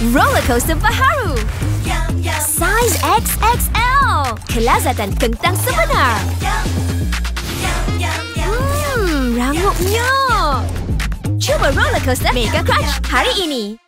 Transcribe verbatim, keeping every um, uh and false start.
Rollercoaster baharu. Saiz X X L. Kelazatan Kentang Sebenar. Hmm, rangupnya. Cuba rollercoaster Mega Crunch hari ini.